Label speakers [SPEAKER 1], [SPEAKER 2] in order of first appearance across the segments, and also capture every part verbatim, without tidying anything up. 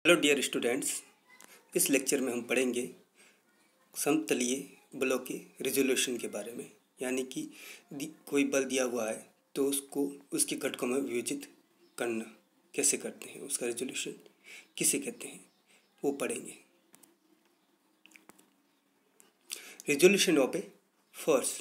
[SPEAKER 1] Hello dear students, इस lecture में हम पढ़ेंगे समतलीय बलों के रिजोल्यूशन के बारे में। यानी कि कोई बल दिया हुआ है तो उसको उसके घटकों में विभाजित करना कैसे करते हैं, उसका रिजोल्यूशन किसे कहते हैं वो पढ़ेंगे। रिजोल्यूशन ऑफ ए फोर्स,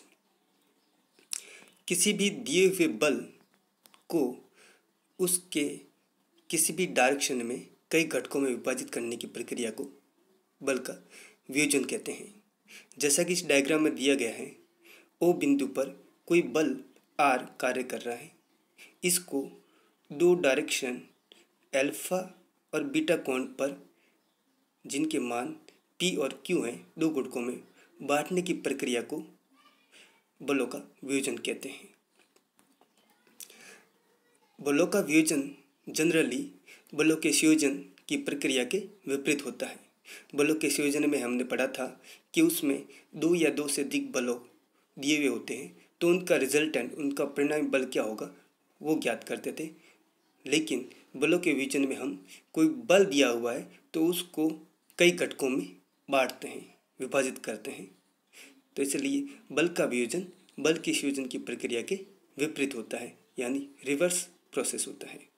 [SPEAKER 1] किसी भी दिए हुए बल को उसके किसी भी डायरेक्शन में कई घटकों में विभाजित करने की प्रक्रिया को बल का वियोजन कहते हैं। जैसा कि इस डायग्राम में दिया गया है, ओ बिंदु पर कोई बल आर कार्य कर रहा है। इसको दो डायरेक्शन अल्फा और बीटा कोण पर, जिनके मान पी और क्यू हैं, दो घटकों में बांटने की प्रक्रिया को बलों का वियोजन कहते हैं। बलों का वियोजन जनरली बलों के संयोजन की प्रक्रिया के विपरीत होता है। बलों के संयोजन में हमने पढ़ा था कि उसमें दो या दो से अधिक बलों दिए हुए होते हैं तो उनका रिजल्टेंट, उनका परिणामी बल क्या होगा वो ज्ञात करते थे। लेकिन बलों के वियोजन में हम कोई बल दिया हुआ है तो उसको कई घटकों में बांटते हैं, विभाजित करते हैं। तो इसलिए बल का वियोजन बल के संयोजन की प्रक्रिया के विपरीत होता है, यानी रिवर्स प्रोसेस होता है।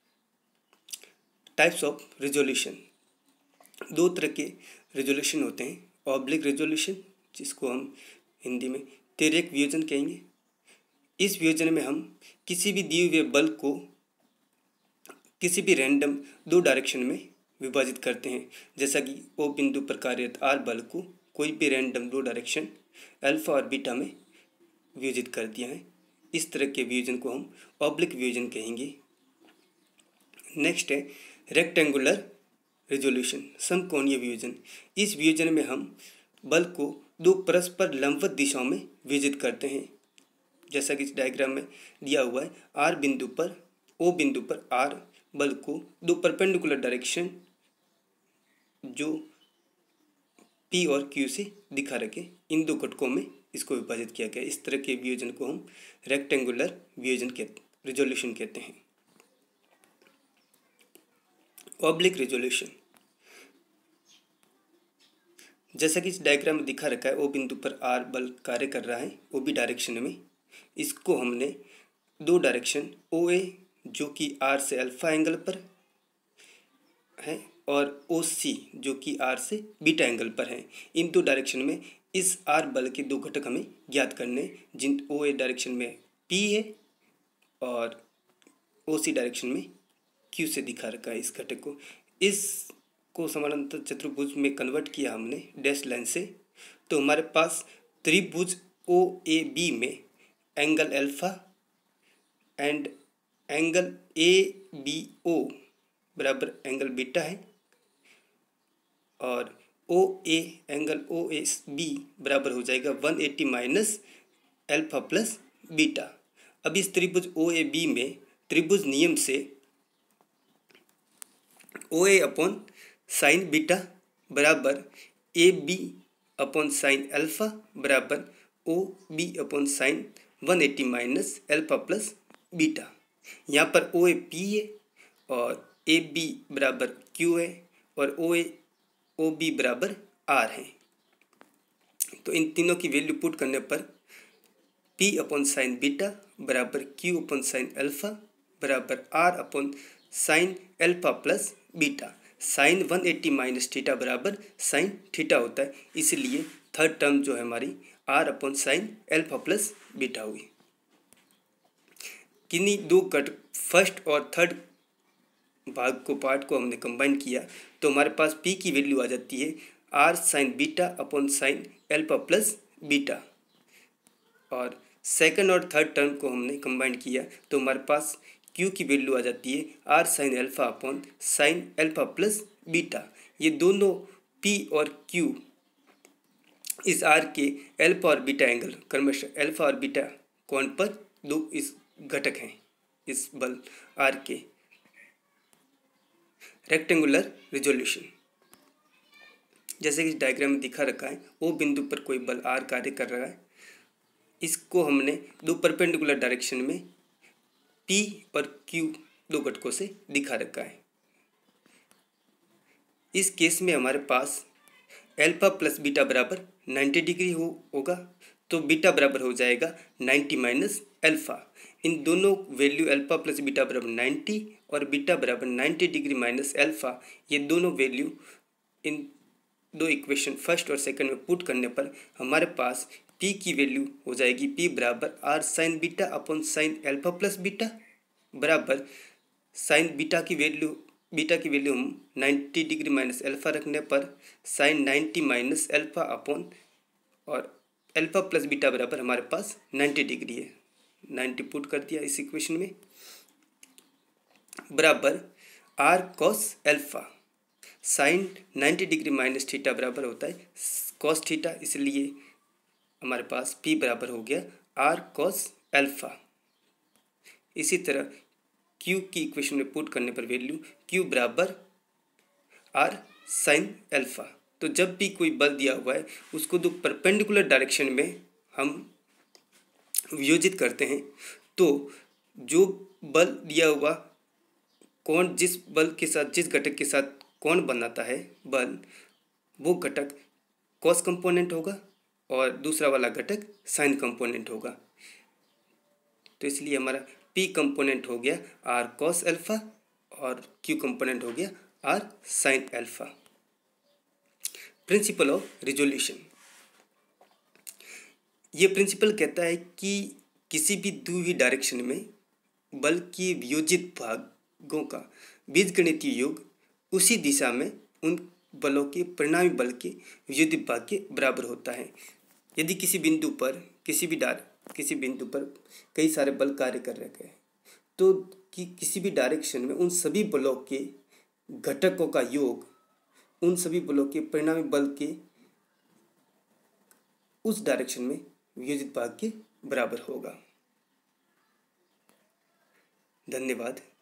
[SPEAKER 1] टाइप्स ऑफ रिजोल्यूशन, दो तरह के रिजोल्यूशन होते हैं। ऑब्लिक रिजोल्यूशन, जिसको हम हिंदी में तिर्यक वियोजन कहेंगे। इस वियोजन में हम किसी भी दिए हुए बल को किसी भी रैंडम दो डायरेक्शन में विभाजित करते हैं। जैसा कि ओ बिंदु पर कार्यरत आर बल को कोई भी रैंडम दो डायरेक्शन अल्फा और बीटा में वियोजित कर दिया है। इस तरह के वियोजन को हम ऑब्लिक वियोजन कहेंगे। नेक्स्ट है रेक्टेंगुलर रिजोल्यूशन, समकोणीय वियोजन। इस वियोजन में हम बल को दो परस्पर लंबवत दिशाओं में वियोजित करते हैं। जैसा कि इस डायग्राम में दिया हुआ है, आर बिंदु पर ओ बिंदु पर आर बल को दो परपेंडिकुलर डायरेक्शन जो पी और क्यू से दिखा रखे, इन दो घटकों में इसको विभाजित किया गया। इस तरह के वियोजन को हम रेक्टेंगुलर वियोजन के रिजोल्यूशन कहते हैं। ऑब्लिक रिजोल्यूशन, जैसा कि इस डायग्राम में दिखा रखा है, ओ बिंदु पर आर बल कार्य कर रहा है ओ बी डायरेक्शन में। इसको हमने दो डायरेक्शन ओ ए जो कि आर से अल्फा एंगल पर है और ओ सी जो कि आर से बीटा एंगल पर है, इन दो डायरेक्शन में इस आर बल के दो घटक हमें ज्ञात करने, जिन ओ ए डायरेक्शन में पी है और ओ सी डायरेक्शन में क्यू से दिखा रखा है इस घटक को। इसको समानांतर चतुर्भुज में कन्वर्ट किया हमने डैश लाइन से, तो हमारे पास त्रिभुज ओ ए बी में angle alpha and angle A B O बराबर एंगल बीटा है और ओ A angle O A B बराबर हो जाएगा एक सौ अस्सी माइनस अल्फा प्लस बीटा। अब इस त्रिभुज ओ ए बी में त्रिभुज नियम से O A upon sine beta बराबर A B upon sine alpha बराबर ओ बी अपॉन साइन एक सौ अस्सी माइनस अल्फा प्लस बीटा। यहाँ पर ओ ए पी है और ए बी बराबर क्यू है और ओ ए ओ बी बराबर आर है। तो इन तीनों की वैल्यू पुट करने पर पी अपॉन साइन बीटा बराबर क्यू अपॉन साइन अल्फा बराबर R upon sine alpha plus beta. Sine एक सौ अस्सी माइनस थीटा बराबर साइन थीटा होता है, इसलिए थर्ड टर्म जो है हमारी R upon sine alpha plus beta हुई। किन्हीं दो घटक फर्स्ट और थर्ड भाग को पार्ट को हमने कंबाइन किया तो हमारे पास पी की वैल्यू आ जाती है R sine beta upon sine alpha plus beta, और सेकंड और थर्ड टर्म को हमने कंबाइन किया तो हमारे पास क्यू की वैल्यू आ जाती है R sine alpha upon sine alpha plus beta. ये दोनों पी और क्यू इस आर के अल्फा और बीटा एंगल क्रमशः अल्फा और बीटा कोण पर दो इस घटक हैं इस बल आर के। रेक्टेंगुलर रिजोल्यूशन, जैसे कि इस डायग्राम में दिखा रखा है, ओ बिंदु पर कोई बल आर कार्य कर रहा है। इसको हमने दो परपेंडिकुलर डायरेक्शन में पी और क्यू दो घटकों से दिखा रखा है। इस केस में हमारे पास अल्फा प्लस बीटा बराबर नाइन्टी डिग्री हो होगा, तो बीटा बराबर हो जाएगा नाइन्टी माइनस अल्फा। इन दोनों वैल्यू अल्फा प्लस बीटा बराबर नाइन्टी और बीटा बराबर नाइन्टी डिग्री माइनस अल्फा, ये दोनों वैल्यू इन दो इक्वेशन फर्स्ट और सेकंड में पुट करने पर हमारे पास p की वैल्यू हो जाएगी p बराबर R sine beta upon sine alpha plus beta बराबर साइन बीटा की वैल्यू बीटा की वैल्यू हम नाइन्टी डिग्री माइनस अल्फा रखने पर sine ninety minus alpha upon और अल्फा प्लस बीटा बराबर हमारे पास नाइन्टी डिग्री है, नाइन्टी पुट कर दिया इस इक्वेशन में बराबर R cos alpha sine ninety degree minus theta बराबर होता है कॉस थीटा, इसलिए हमारे पास p बराबर हो गया आर कॉस अल्फा। इसी तरह q की इक्वेशन में पुट करने पर वैल्यू q बराबर आर साइन अल्फा। तो जब भी कोई बल दिया हुआ है उसको दो परपेंडिकुलर डायरेक्शन में हम वियोजित करते हैं, तो जो बल दिया हुआ कोण जिस बल के साथ जिस घटक के साथ कोण बनाता है बल, वो घटक कॉस कंपोनेंट होगा और दूसरा वाला घटक साइन कंपोनेंट होगा। तो इसलिए हमारा p कंपोनेंट हो गया r कॉस अल्फा और q कंपोनेंट हो गया r sine alpha. Principle of resolution, ये प्रिंसिपल कहता है कि किसी भी द्विविध डायरेक्शन में बल के वियोजित भागों का बीजगणितीय योग उसी दिशा में उन बलों के परिणामी बल के वियोजित भाग के बराबर होता है। यदि किसी बिंदु पर किसी भी डार किसी बिंदु पर कई सारे बल कार्य कर रहे हैं, तो कि किसी भी डायरेक्शन में उन सभी बलों के घटकों का योग उन सभी बलों के परिणामी बल के उस डायरेक्शन में वियोजित भाग के बराबर होगा। धन्यवाद।